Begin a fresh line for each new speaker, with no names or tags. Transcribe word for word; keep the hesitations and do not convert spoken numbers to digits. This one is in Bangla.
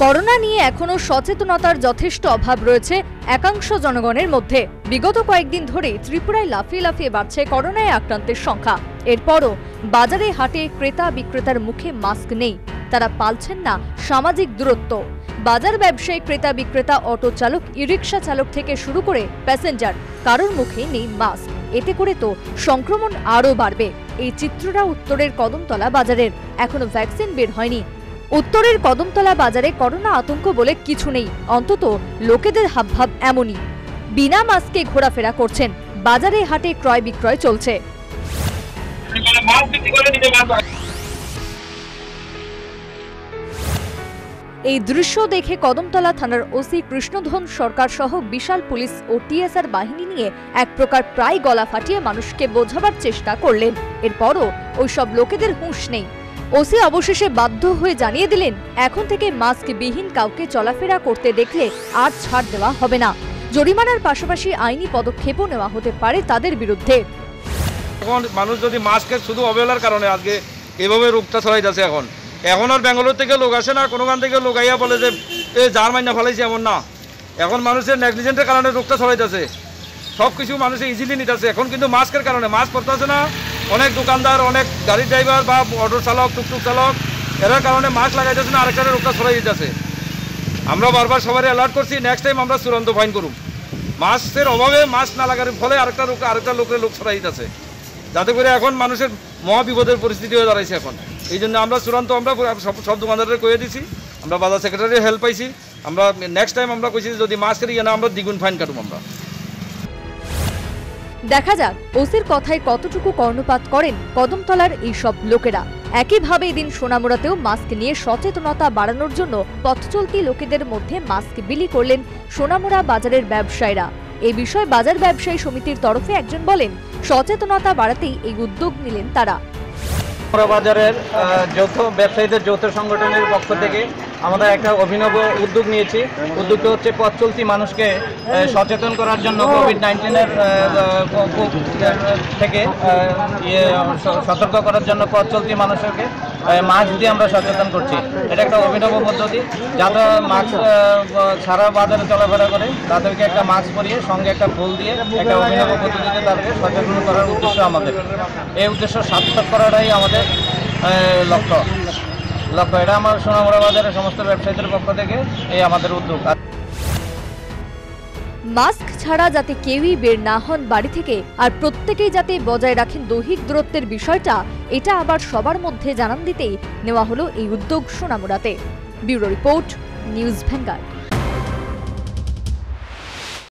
করোনা নিয়ে এখনো সচেতনতার যথেষ্ট অভাব রয়েছে একাংশ জনগণের মধ্যে। বিগত কয়েকদিন ধরে ত্রিপুরায় লাফিয়ে লাফিয়ে বাড়ছে করোনায় আক্রান্তের সংখ্যা। এরপরও বাজারে হাটে ক্রেতা বিক্রেতার মুখে মাস্ক নেই, তারা পালছেন না সামাজিক দূরত্ব। বাজার ব্যবসায়ী, ক্রেতা বিক্রেতা, অটো চালক, ই রিক্সা চালক থেকে শুরু করে প্যাসেঞ্জার, কারোর মুখে নেই মাস্ক। এতে করে তো সংক্রমণ আরও বাড়বে। এই চিত্রটা উত্তরের কদমতলা বাজারের। এখনো ভ্যাকসিন বের হয়নি। উত্তরের কদমতলা বাজারে করোনা আতঙ্ক বলে কিছু নেই, অন্তত লোকেদের হাবভাব এমনই। বিনা মাস্কে ঘোরাফেরা করছেন, বাজারে হাটে ক্রয় বিক্রয় চলছে। এই দৃশ্য দেখে কদমতলা থানার ওসি কৃষ্ণধন সরকার সহ বিশাল পুলিশ ও টিএসআর বাহিনী নিয়ে এক প্রকার প্রায় গলা ফাটিয়ে মানুষকে বোঝাবার চেষ্টা করলেন। এরপরও ওইসব লোকেদের হুঁশ নেই। ওসি অবশেষে বাধ্য হয়ে জানিয়ে দিলেন, এখন থেকে মাস্ক বিহীন কাউকে চলাফেরা করতে দেখলে আর ছাড় দেওয়া হবে না। জরিমানার পাশাপাশি আইনি পদক্ষেপও নেওয়া হতে পারে তাদের বিরুদ্ধে।
এখন মানুষ যদি মাস্কের শুধু অবহেলার কারণে আজকে এভাবে রোগটা ছড়াই যাচ্ছে। এখন এখন আর ব্যাঙ্গালোর থেকে লোক আসে না, কোনোখান থেকে লোক আইয়া বলে যে এ যার মাইনা ফেলাইছে, এমন না। এখন মানুষের নেগলিজেন্টের কারণে রোগটা ছড়াই যাচ্ছে, সব কিছু মানুষে ইজিলি নিতেছে। এখন কিন্তু মাস্কের কারণে মাস্ক পরতেছে না অনেক দোকানদার, অনেক গাড়ি ড্রাইভার বা অটো চালক, টুকটুক চালক, এর কারণে মাস্ক লাগাইতেছে না, আরেকটা রোগটা ছড়াই দিতেছে। আমরা বারবার সবাই অ্যালার্ট করছি, নেক্সট টাইম আমরা চূড়ান্ত ফাইন করুম। মাস্কের অভাবে মাস্ক না লাগার ফলে আরেকটা রোগ আরেকটা লোকের লোক ছড়াই দিতেছে, যাতে করে এখন মানুষের মহা বিপদের পরিস্থিতি হয়ে দাঁড়াইছে। এখন এই জন্য আমরা চূড়ান্ত আমরা সব সব দোকানদারদের কয়ে দিছি, আমরা বাজার সেক্রেটারির হেল্প পাইছি। আমরা নেক্সট টাইম আমরা কইছি যদি মাস্কের ইয়ে না আমরা দ্বিগুণ ফাইন কাটুম। আমরা
দেখা যাক ওসির কথায় কতটুকু কর্ণপাত করেন কদমতলার এইসব লোকেরা। একইভাবে এদিন সোনামুড়াতেও মাস্ক নিয়ে সচেতনতা বাড়ানোর জন্য পথচলতি লোকেদের মধ্যে মাস্ক বিলি করলেন সোনামুড়া বাজারের ব্যবসায়ীরা। এই বিষয়ে বাজার ব্যবসায়ী সমিতির তরফে একজন বলেন, সচেতনতা বাড়াতেই এই উদ্যোগ নিলেন তারা।
বাজারের যৌথ ব্যবসায়ীদের যৌথ সংগঠনের পক্ষ থেকে আমরা একটা অভিনব উদ্যোগ নিয়েছি। উদ্যোগটা হচ্ছে পথ চলতি মানুষকে সচেতন করার জন্য কোভিড নাইন্টিনের থেকে সতর্ক করার জন্য পথ চলতি মানুষকে মাস্ক দিয়ে আমরা সচেতন করছি। এটা একটা অভিনব পদ্ধতি। যারা মাস্ক সারা বাজারে চলাফেরা করে তাদেরকে একটা মাস্ক পরিয়ে সঙ্গে একটা ফুল দিয়ে একটা অভিনব পদ্ধতিতে তাদেরকে সচেতন করার উদ্দেশ্য আমাদের। এই উদ্দেশ্য সার্থক করাটাই আমাদের লক্ষ্য লক্ষ্য এটা আমার সোনামুড়া বাজারের সমস্ত ব্যবসায়ীদের পক্ষ থেকে এই আমাদের উদ্যোগ।
মাস্ক ছাড়া যাতে কেউই বের না হন বাড়ি থেকে, আর প্রত্যেকেই যাতে বজায় রাখেন দৈহিক দূরত্বের বিষয়টা, এটা আবার সবার মধ্যে জানান দিতেই নেওয়া হলো এই উদ্যোগ সোনামুড়াতে। Bureau report, News vanguard.